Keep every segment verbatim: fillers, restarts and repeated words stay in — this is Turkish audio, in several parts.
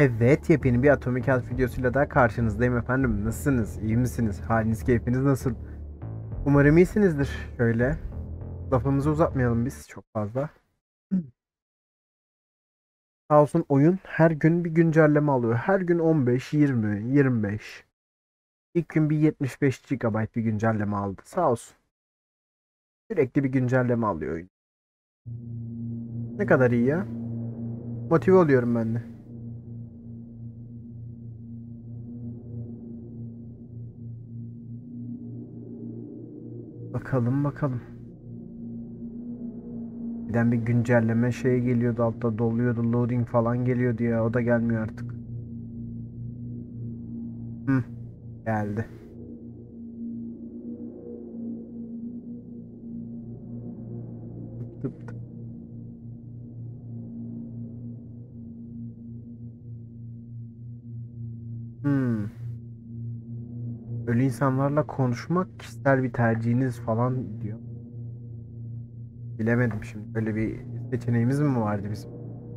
Evet, yepyeni bir Atomic Health videosuyla daha karşınızdayım efendim. Nasılsınız? İyi misiniz? Haliniz, keyfiniz nasıl? Umarım iyisinizdir. Şöyle, lafımızı uzatmayalım biz çok fazla. Sağ olsun oyun her gün bir güncelleme alıyor. Her gün on beş, yirmi, yirmi beş. İlk gün bir yetmiş beş gigabayt bir güncelleme aldı. Sağ olsun. Sürekli bir güncelleme alıyor oyun. Ne kadar iyi ya. Motive oluyorum ben de. Bakalım bakalım. Birden bir güncelleme şey geliyordu, altta doluyordu, loading falan geliyordu ya, o da gelmiyor artık. Hı, geldi. Tıp tıp. Hmm. Ölü insanlarla konuşmak kişisel bir tercihiniz falan diyor. Bilemedim şimdi. Böyle bir seçeneğimiz mi vardı bizim?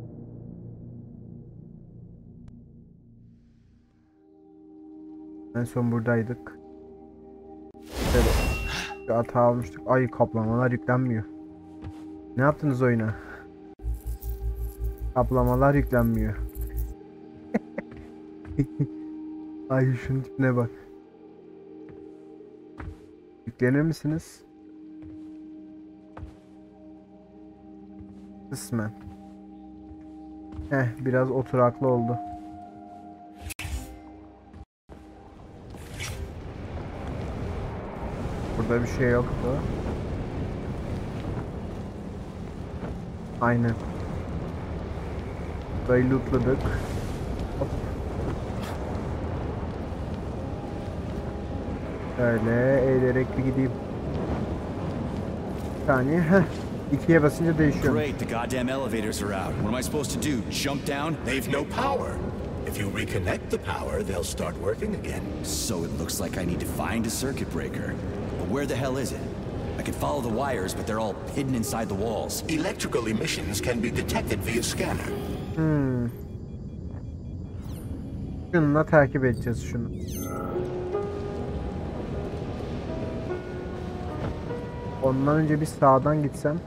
En son buradaydık. Böyle bir hata almıştık. Ay, kaplamalar yüklenmiyor. Ne yaptınız oyuna? Kaplamalar yüklenmiyor. Ay, şunun tipine bak. Yüklenir misiniz? Kısmen. Heh, biraz oturaklı oldu. Burada bir şey yoktu. Aynen. Burayı lootladık. Hop. Böyle eğilerek bir gideyim. Bir saniye. Heh. İkiye basınca değişiyormuş. Great, the goddamn elevators are out. What am I supposed to do? Jump down? They've no power. If you reconnect the power, they'll start working again. So it looks like I need to find a circuit breaker. But where the hell is it? I can follow the wires, but they're all hidden inside the walls. Electrical emissions can be detected via scanner. Hmm. Şununla takip edeceğiz şunu. Ondan önce bir sağdan gitsem.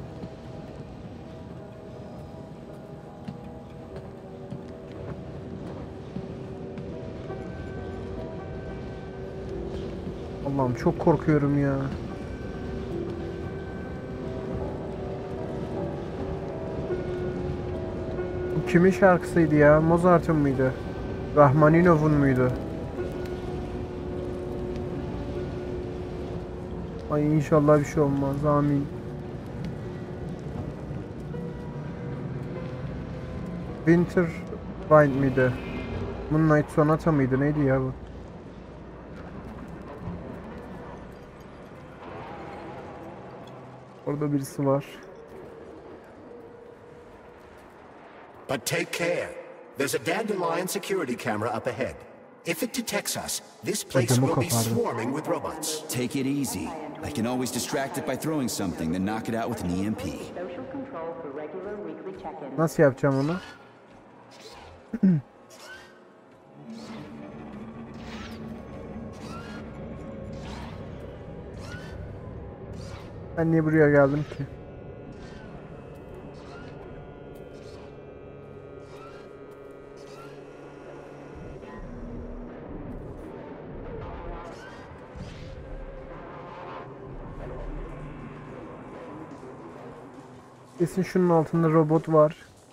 Allah'ım, çok korkuyorum ya. Bu kimin şarkısıydı ya? Mozart'ın mıydı? Rahmaninov'un muydu? Ay, inşallah bir şey olmaz. Amin. Winter Wind miydi? Moonlight Sonata mıydı? Neydi ya bu? Orada birisi var. But take care. There's a dandelion security camera up ahead. If it detects us, this place Ödümü will be kopardım. swarming with robots. Take it easy. I can always distract it by throwing something, then knock it out with an E M P. Nasıl yapacağım onu? Ben niye buraya geldim ki? Kesin şunun altında robot var.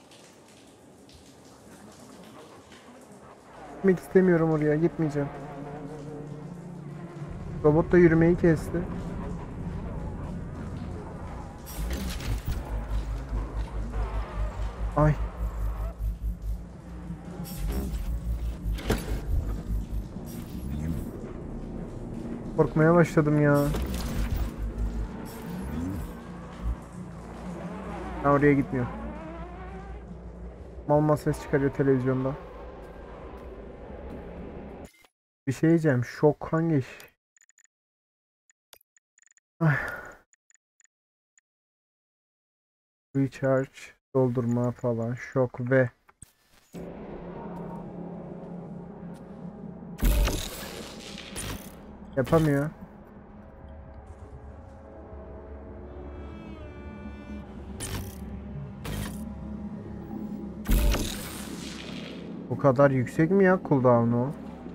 Gitmek istemiyorum oraya, gitmeyeceğim. Robot da yürümeyi kesti. Ay. Korkmaya başladım ya. Ben oraya gitmiyor. Mal mal ses çıkarıyor televizyonda. Bir şey diyeceğim. Şok hangi iş? Ah. Recharge, doldurma falan. Şok ve Yapamıyor. Bu kadar yüksek mi ya cooldown'u?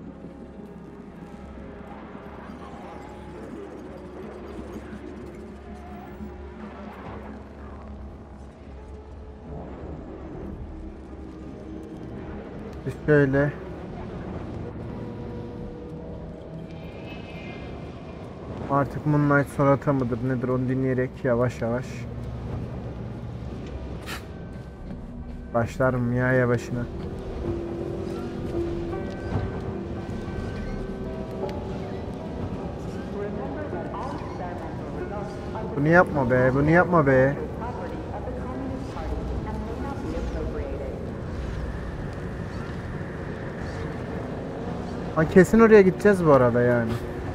Biz şöyle artık Moonlight Sonata mıdır nedir onu dinleyerek yavaş yavaş başlarım ya yavaşına. Bunu yapma be, bunu yapma be. Ha, kesin oraya gideceğiz bu arada yani.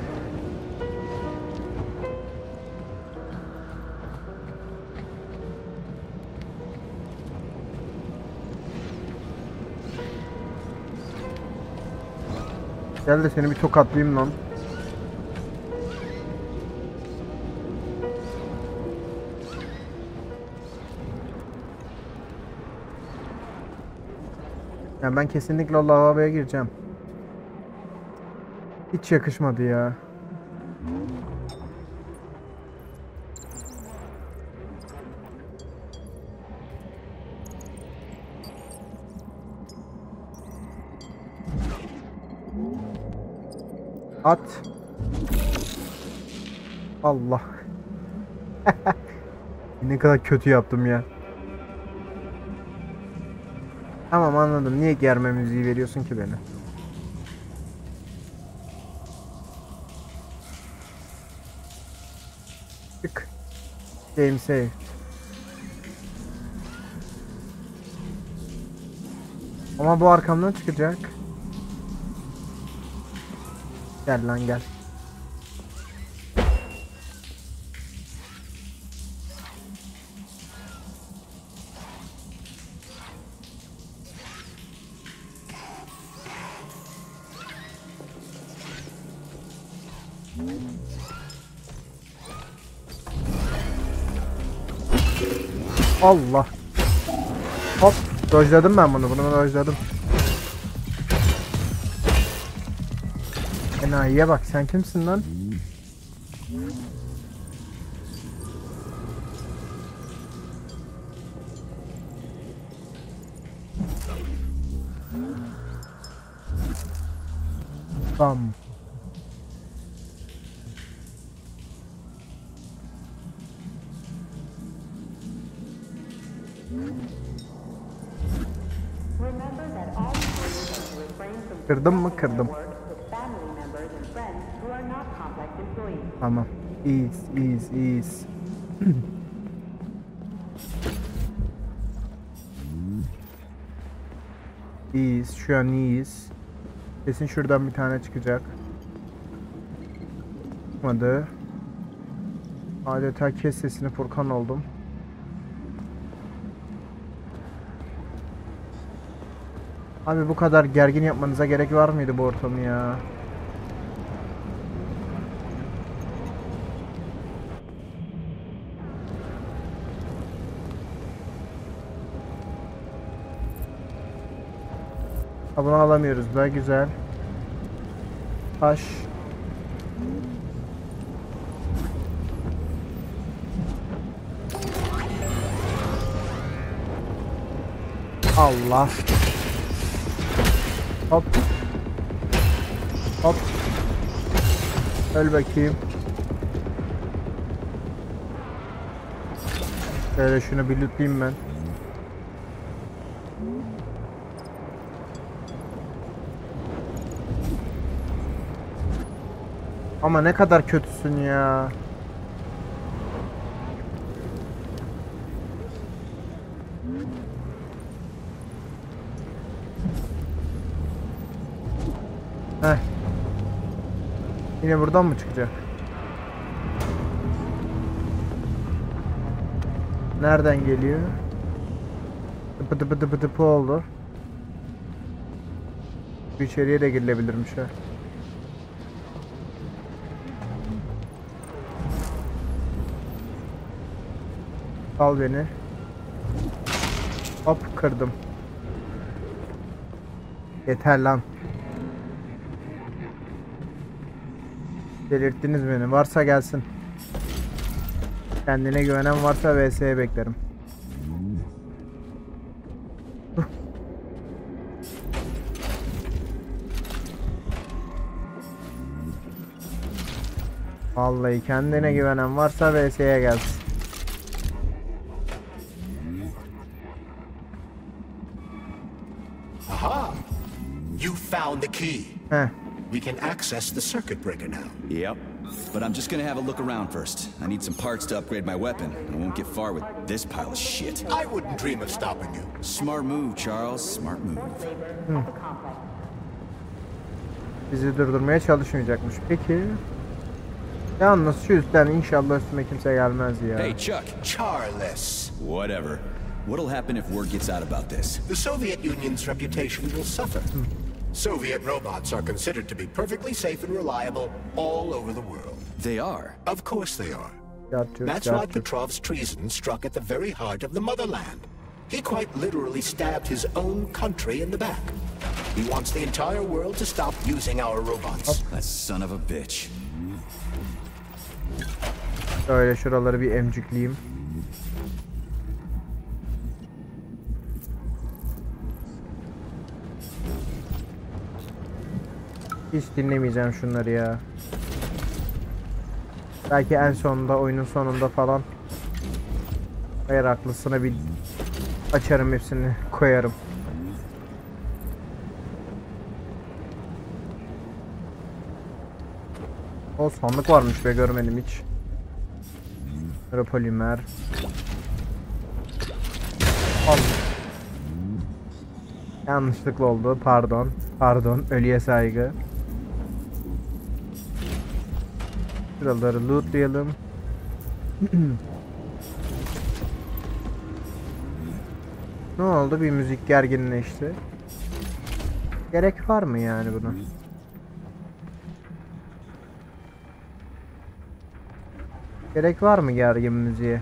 Gel de seni bir tokatlayayım lan. Yani ben kesinlikle o lavaboya gireceğim. Hiç yakışmadı ya. At. Allah. Ne kadar kötü yaptım ya. Tamam anladım. Niye germe müziği veriyorsun ki beni? Çık. Game save. Ama bu arkamdan çıkacak. Gel lan gel. Allah. Hop. Dojladım ben bunu. Bunu dojladım. Enayiye bak. Sen kimsin lan? Bam. Kırdım mı? Kırdım. Tamam. İyiyiz, iyiyiz, iyiyiz. İyiyiz, şu an iyiyiz. Kesin şuradan bir tane çıkacak. Çıkmadı. Adeta kes sesini Furkan oldum. Abi bu kadar gergin yapmanıza gerek var mıydı bu ortamı ya? Ha, bunu alamıyoruz da güzel. Taş. Allah. Hop. Hop. Öl bakayım. Şöyle şunu bir lootlayayım ben. Ama ne kadar kötüsün ya. Heh. Yine buradan mı çıkacak? Nereden geliyor? Tıpı tıpı tıpı tıpı oldu. Bu içeriye de girilebilirmiş ha. Al beni. Hop kırdım. Yeter lan. Delirttiniz beni. Varsa gelsin. Kendine güvenen varsa V S'ye beklerim. Vallahi kendine güvenen varsa V S'ye gelsin. Aha! You found the key. Heh. We can access the circuit breaker now. Yep. But I'm just gonna have a look around first. I need some parts to upgrade my weapon. I won't get far with this pile of shit. I wouldn't dream of stopping you. Smart move, Charles. Smart move. Bizi durdurmaya çalışmayacakmış. Peki. Yalnız şu üstten inşallah üstüme kimse gelmez ya. Hey, Chuck. Charles. Whatever. What'll happen if word gets out about this? The Soviet Union's reputation will suffer. Soviet robots are considered to be perfectly safe and reliable all over the world. They are. Of course they are. Yat yok, That's yat why yok. Petrov's treason struck at the very heart of the motherland. He quite literally stabbed his own country in the back. He wants the entire world to stop using our robots. That son of a bitch. Şöyle şuraları bir emcikleyeyim. Hiç dinlemeyeceğim şunları ya. Belki en sonunda, oyunun sonunda falan. Hayır, haklısına bir açarım, hepsini koyarım. O sandık varmış be, görmedim hiç. Polimer. Al. Yanlışlıkla oldu. Pardon. Pardon. Ölüye saygı. Şuraları lootlayalım. Ne oldu? Bir müzik gerginleşti. Gerek var mı yani buna? Gerek var mı gergin müziğe?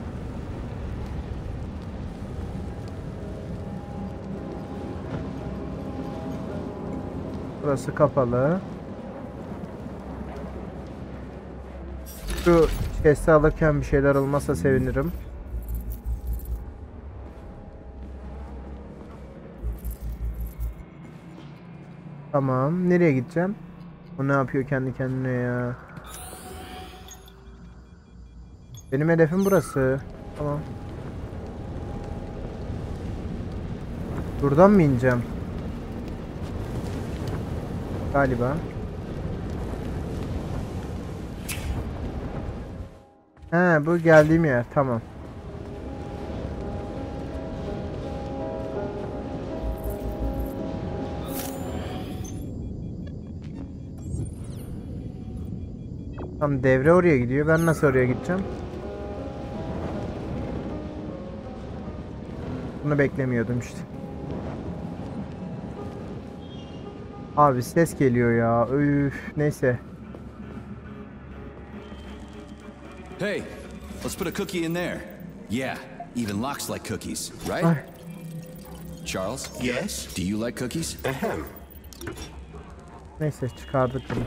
Burası kapalı. Şu chest'i alırken bir şeyler olmazsa sevinirim. Tamam. Nereye gideceğim? O ne yapıyor kendi kendine ya? Benim hedefim burası. Tamam. Buradan mı ineceğim? Galiba. He, bu geldiğim yer. Tamam. Tam devre oraya gidiyor. Ben nasıl oraya gideceğim? Bunu beklemiyordum işte. Abi ses geliyor ya. Üf, neyse. Hey, let's put a cookie in there. Yeah, even locks like cookies, right? Ay. Charles? Yes? Do you like cookies? Ahem. Neyse, çıkardık bunu.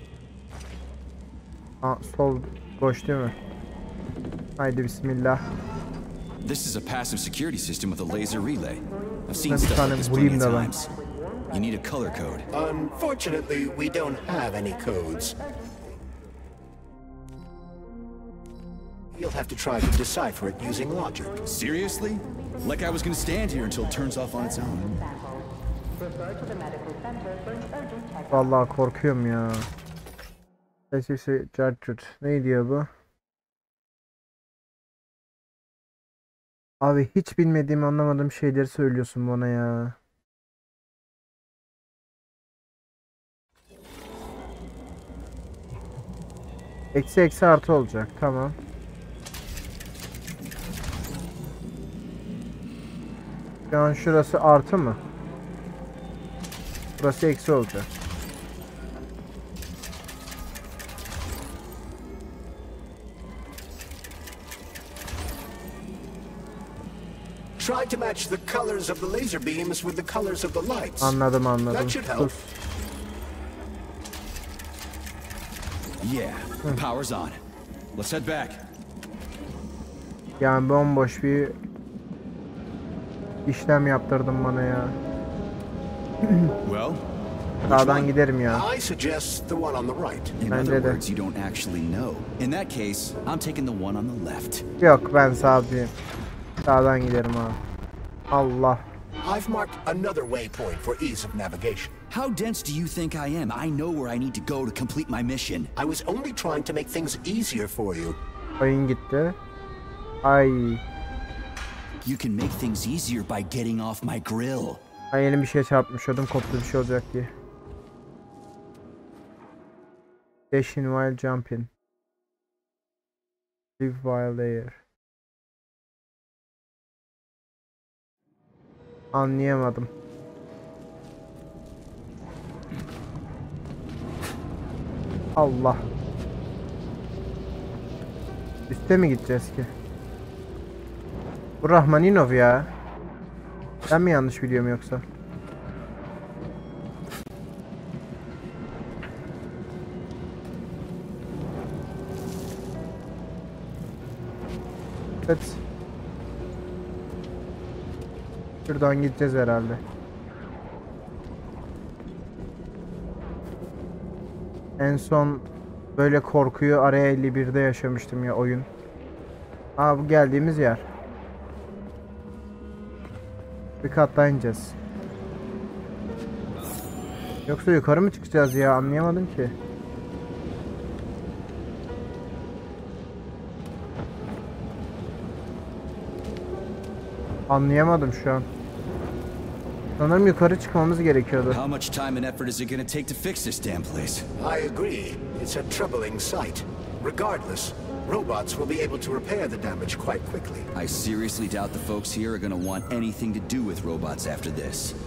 Aa, sol boş değil mi? Haydi bismillah. This is a passive security system with a laser relay. I've seen Bir stuff like tane this plenty bulayım of da ben. times. You need a color code. Unfortunately, we don't have any codes. You'll have to try to decipher it using logic. Seriously? Like I was gonna stand here until it turns off on its own. Vallahi korkuyorum ya. Sesi Jarjut. Ne diyor bu? Abi hiç bilmediğim, anlamadığım şeyleri söylüyorsun bana ya. Eksi eksi artı olacak. Tamam. Şu an şurası artı mı? Burası eksi olacak. Try to match the colors of the laser beams with the colors of the lights. Anladım anladım. That should help. Sus. Yeah, power's on. Let's head back. Yani bomboş bir işlem yaptırdın bana ya. Well, Sağdan giderim ya. I suggest the one on the right. in Bence other de. words, you don't actually know. In that case, I'm taking the one on the left. Yok, ben sağdayım. Sağdan giderim abi. Allah. I've marked another waypoint for ease of navigation. How dense do you think I am? I know where I need to go to complete my mission. I was only trying to make things easier for you. Oyun gitti. Ay. You can make things easier by getting off my grill. Ay, elim bir şeye çarpmış. Ödüm koptu, bir şey olacak diye. Dashing while jumping. Live while there. Anlayamadım. Allah. Üste mi gideceğiz ki? Bu Rahmaninov ya. Ben mi yanlış biliyorum yoksa? Evet. Şuradan gideceğiz herhalde. En son böyle korkuyu Area elli birde yaşamıştım ya, oyun. Aa, bu geldiğimiz yer. Bir kattan ineceğiz. Yoksa yukarı mı çıkacağız ya, anlayamadım ki. Anlayamadım şu an. Sanırım yukarı çıkmamız gerekiyordu. How much time and effort is it going to take to fix this damn place? I agree. It's a troubling sight. Regardless, robots will be able to repair the damage quite quickly. I seriously doubt the folks here are going to want anything to do with robots after this.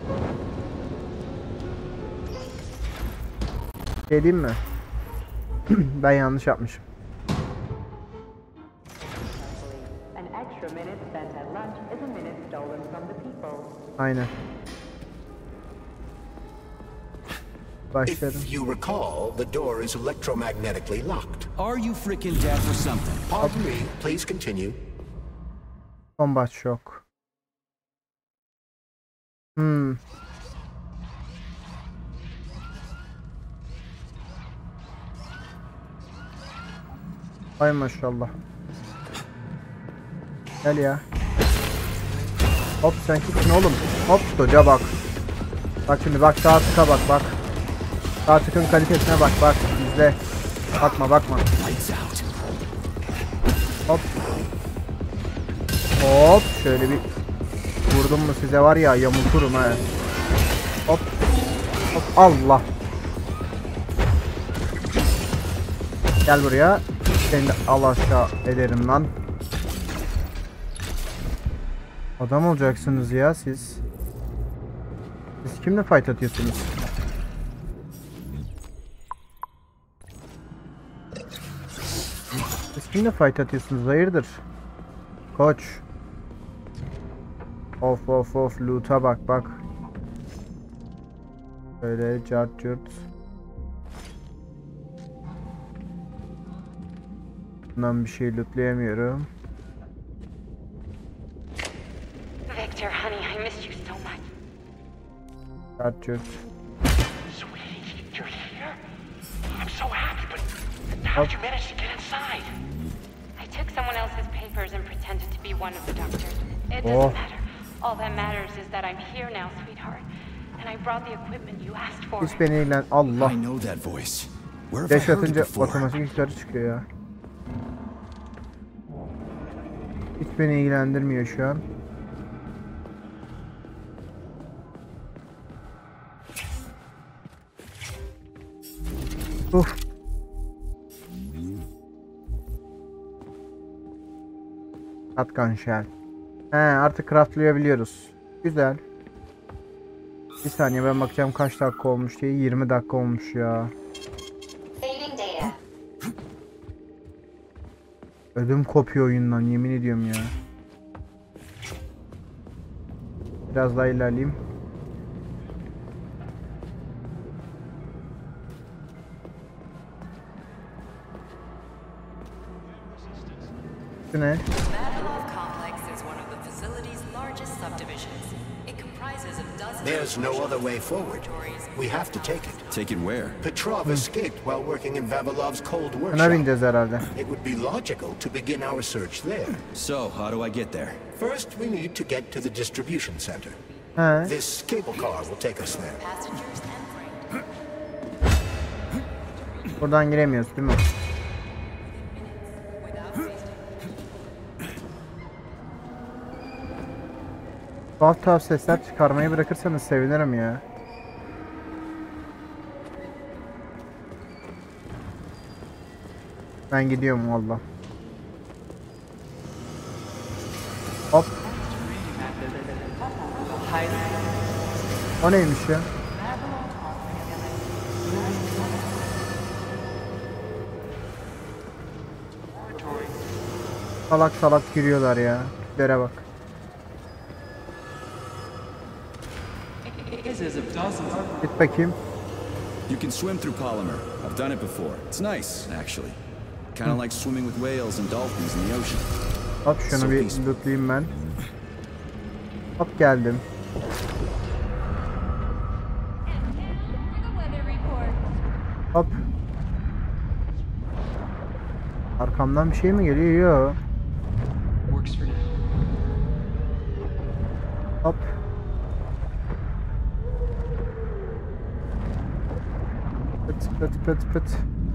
Şey diyeyim mi? Ben yanlış yapmışım. An extra minute spent at lunch is a minute stolen from the people. Aynen. Başladım. If you recall, the door is electromagnetically locked. Are you freaking deaf or something? Pardon me, please continue. Combat shock. Hmm. Ay maşallah. Gel ya. Hop, sen kimsin oğlum? Hop, doca bak. Bak şimdi, bak sağ tıka bak bak. Sağ tıkın kalitesine bak bak. İzle. Bakma bakma. Lights out. Hop. Hop, şöyle bir vurdum mu size var ya, yamulturum ha. Hop. Hop, Allah. Gel buraya. Seni de al aşağı ederim lan. Adam olacaksınız ya siz. Siz kimle fight atıyorsunuz? Siz kimle fight atıyorsunuz? Hayırdır? Koç. Of of of, loot'a bak bak. Böyle cart curt. Bundan bir şey lootlayamıyorum. Victor, honey, I missed you so much. Cart curt. Sweetie, you're here? I'm so happy, but how'd you manage to get inside? I took someone else's papers and pretended to be one of the doctors. It Oh. doesn't matter. All that matters is that I'm here now, sweetheart. And I brought the equipment you asked for. Hiç beni ilgilen... Allah. I know that voice. Where have I Beş heard it atınca before? otomatik yukarı çıkıyor ya. Hiç beni ilgilendirmiyor şu an. Uf. Shotgun shell. He, artık craftlayabiliyoruz. Güzel. Bir saniye, ben bakacağım kaç dakika olmuş diye. yirmi dakika olmuş ya. Saving data. Ödüm kopuyor oyundan, yemin ediyorum ya. Biraz daha ilerleyeyim. Bu ne? Vavilov complex is one of the facility's largest subdivisions. It comprises of dozens There's of no commercial other way forward. laboratories. We have to take it. Take it where? Petrov escaped while working in Vavilov's cold Buna workshop. bineceğiz herhalde. It would be logical to begin our search there. So, how do I get there? First, we need to get to the distribution center. He. This cable car will take us there. Passengers and freight. Buradan giremiyoruz değil mi? Without wasting Tuhaf tuhaf sesler çıkarmayı bırakırsanız sevinirim ya. Ben gidiyorum valla. Hop. O neymiş ya? Salak salak giriyorlar ya. Tiplere bak. Git bakayım. You can swim through polymer. I've done it before. It's nice, actually. Kind of like swimming with whales and dolphins in the ocean. Hop şunu bir lootlayayım ben. Hop geldim. Hop. Arkamdan bir şey mi geliyor? Yo. Hop. Pıt pıt pıt pıt. The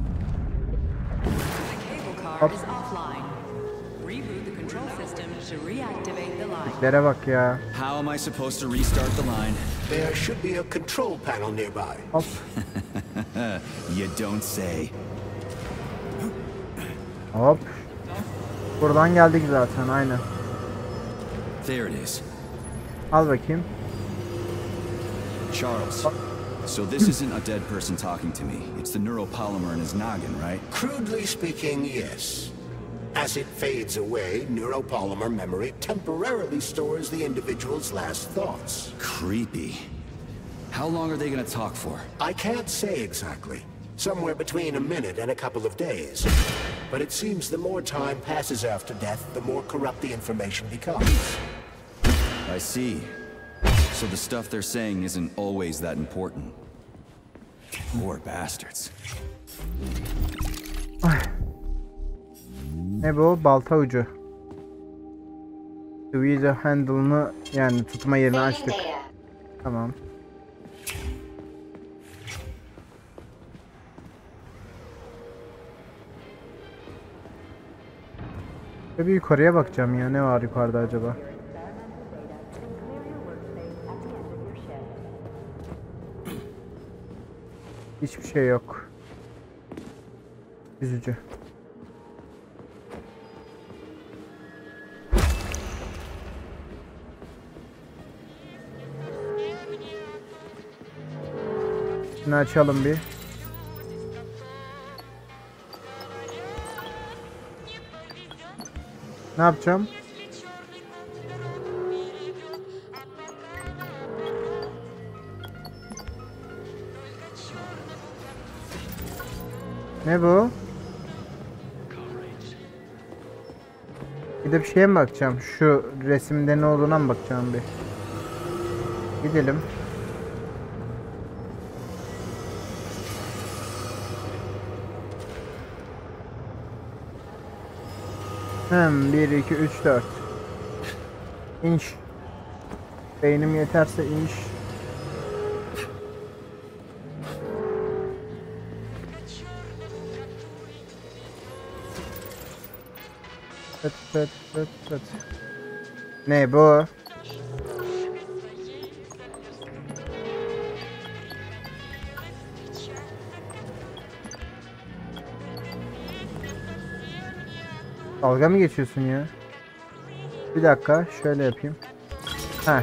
cable car is offline. Reboot the control system to reactivate the line. Tiplere bak ya. How am I supposed to restart the line? There should be a control panel nearby. Hop. You don't say. Hop. Buradan geldik zaten aynen. There it is. Al bakayım. Charles. So this isn't a dead person talking to me. It's the neuropolymer in his noggin, right? Crudely speaking, yes. As it fades away, neuropolymer memory temporarily stores the individual's last thoughts. Creepy. How long are they gonna talk for? I can't say exactly. Somewhere between a minute and a couple of days. But it seems the more time passes after death, the more corrupt the information becomes. I see. So the stuff they're saying isn't always that important. Poor bastards. Ay. Ne bu? Balta ucu. Tweezer handle'ını yani tutma yerini açtık. Tamam. Bir yukarıya bakacağım ya. Ne var yukarıda acaba? Hiçbir şey yok. Üzücü. Şunu açalım bir. Ne yapacağım? Ne bu? Bir de bir şeye mi bakacağım? Şu resimde ne olduğuna mı bakacağım bir? Gidelim. Hem bir, iki, üç, dört. İnş. Beynim yeterse inş. Pıt pıt pıt pıt. Ne bu? Dalga mı geçiyorsun ya? Bir dakika şöyle yapayım. Heh.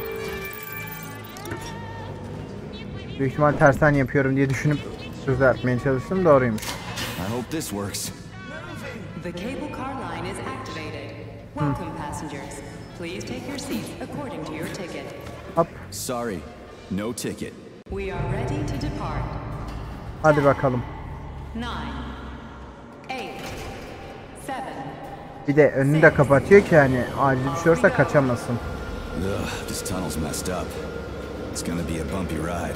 Büyük ihtimal tersten yapıyorum diye düşünüp düzeltmeye çalıştım, doğruymuş. I hope this works. The cable car line is activated. Welcome, passengers. Please take your seats according to your ticket. Hop. Sorry, no ticket. We are ready to depart. Hadi bakalım. Nine, eight, seven. Bir de önünü de kapatıyor ki yani acil bir şey olursa kaçamasın. Ugh, this tunnel's messed up. It's gonna be a bumpy ride.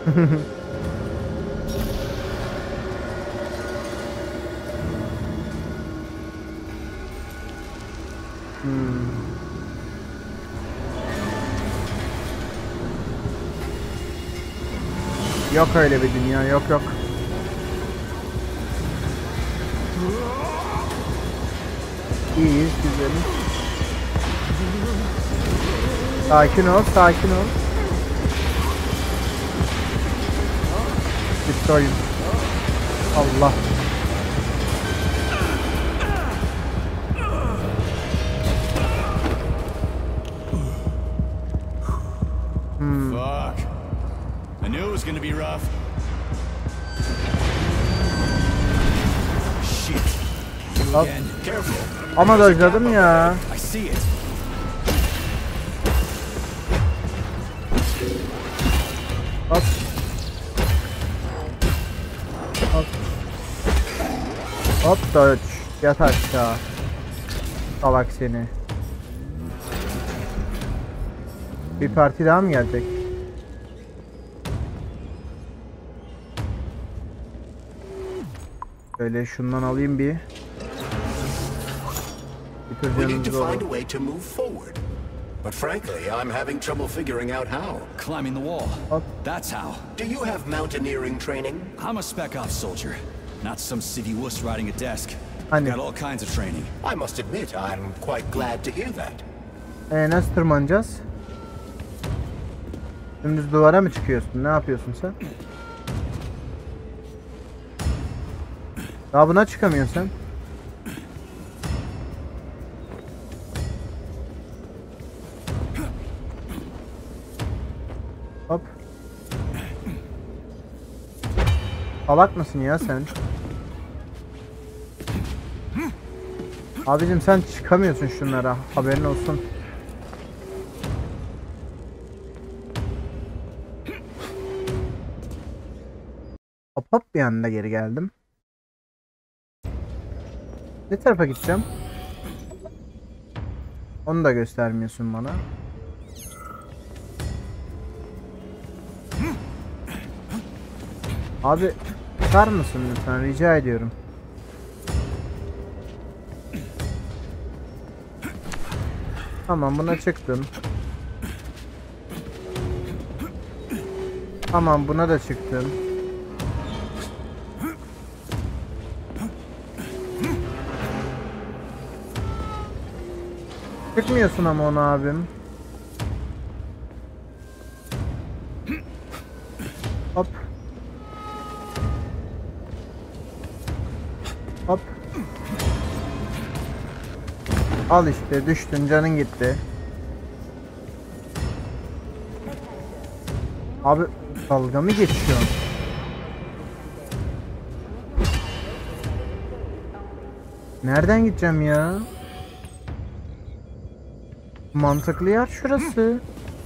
hmm. Yok öyle bir dünya, yok yok. İyiyiz, güzelim. Sakin ol, sakin ol. Bitti oyun. Allah. Hmm. Fuck. I knew it was gonna be rough. Shit. You again. Careful. Ama dojladım ya. I see it. Hop. Hop. Hop dodge. Yat aşağı. Salak seni. Bir parti daha mı gelecek? Böyle şundan alayım bir. We need to find a way to move forward. But frankly, I'm having trouble figuring out how. Climbing the wall. Hop. That's how. Do you have mountaineering training? I'm a spec ops soldier, not some civvy wuss riding a desk. Hani. Got all kinds of training. I must admit, I'm quite glad to hear that. Ee, nasıl tırmanacağız? Dümdüz duvara mı çıkıyorsun? Ne yapıyorsun sen? Daha buna çıkamıyorsun sen. Hop. Salak mısın ya sen? Abicim sen çıkamıyorsun şunlara. Haberin olsun. Hop hop bir anda geri geldim. Ne tarafa gideceğim? Onu da göstermiyorsun bana. Abi çıkar mısın lütfen, rica ediyorum. Tamam, buna çıktım. Tamam, buna da çıktım. Çıkmıyorsun ama onu abim. Hop. Hop. Al işte, düştün, canın gitti. Abi dalga mı geçiyorsun? Nereden gideceğim ya? Mantıklı yer şurası.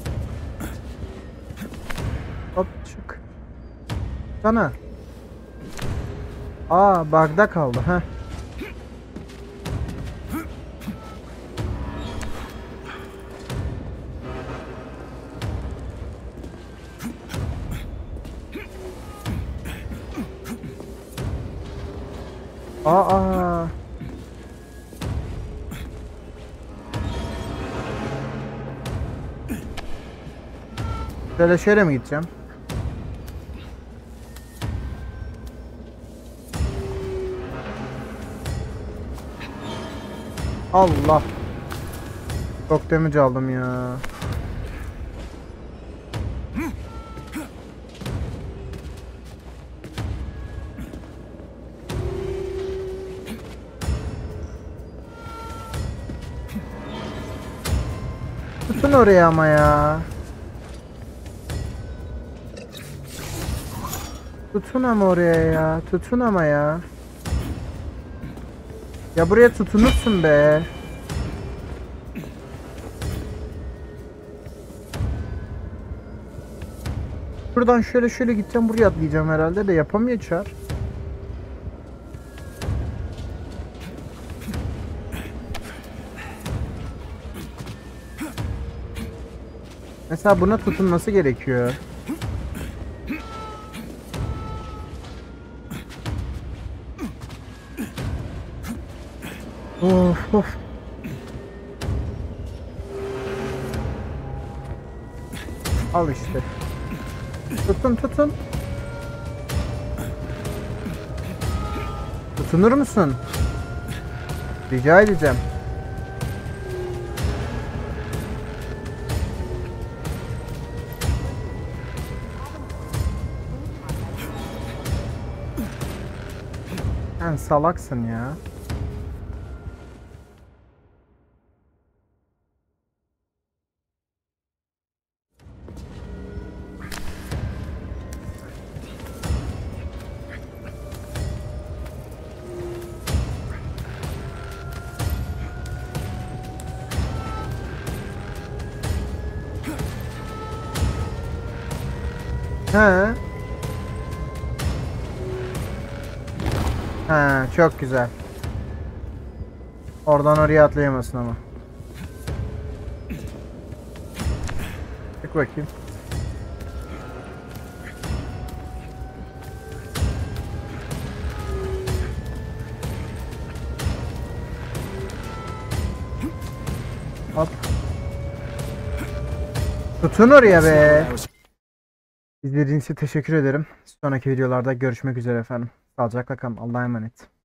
Hop çık. Sana. Aa, bug'da kaldı ha. Aa. Böyle şöyle mi gideceğim? Allah. Çok damage aldım ya. Tutun oraya ama ya. Tutun ama oraya ya. Tutun ama ya. Ya buraya tutunursun be. Buradan şöyle şöyle gideceğim, buraya atlayacağım herhalde de yapamıyor Çağrı. Mesela buna tutunması gerekiyor. Of of. Al işte. Tutun tutun. Tutunur musun? Rica edeceğim. Sen salaksın ya. He. Ha, çok güzel. Oradan oraya atlayamazsın ama. Çık bakayım. Hop. Tutun oraya be. İzlediğiniz için teşekkür ederim. Sonraki videolarda görüşmek üzere efendim. Sağlıcakla kalın. Allah'a emanet.